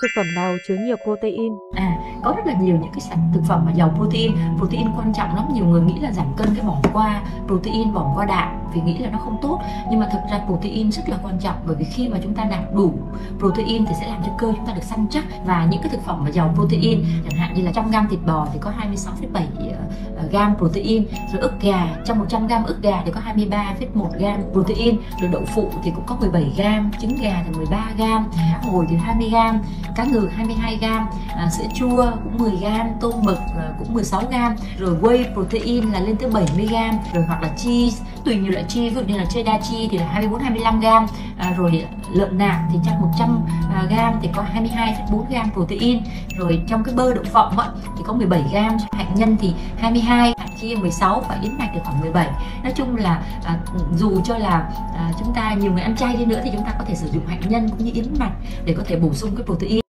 Thực phẩm nào chứa nhiều protein? Có rất là nhiều những cái thực phẩm mà giàu protein. Protein quan trọng lắm, nhiều người nghĩ là giảm cân cái bỏ qua protein, bỏ qua đạm vì nghĩ là nó không tốt, nhưng mà thực ra protein rất là quan trọng, bởi vì khi mà chúng ta nạp đủ protein thì sẽ làm cho cơ chúng ta được săn chắc. Và những cái thực phẩm mà giàu protein chẳng hạn như là 100 gram thịt bò thì có 26,7 gram protein, rồi ức gà, trong 100 gram ức gà thì có 23,1 gram protein, rồi đậu phụ thì cũng có 17 gram, trứng gà thì 13 gram, cá hồi thì 20 gram, cá ngừ 22 gram, sữa chua cũng 10 gram, tôm mực cũng 16 gram, rồi whey protein là lên tới 70 gram, rồi hoặc là cheese, tùy nhiều loại cheese, ví dụ như là cheddar cheese thì là 24-25 gram, rồi lợn nạc thì trong 100 gram thì có 22,4 gram protein, rồi trong cái bơ đậu phộng thì có 17 gram, hạnh nhân thì 22, hạt chia 16 và yến mạch thì khoảng 17. Nói chung là dù cho là chúng ta nhiều người ăn chay đi nữa thì chúng ta có thể sử dụng hạnh nhân cũng như yến mạch để có thể bổ sung cái protein.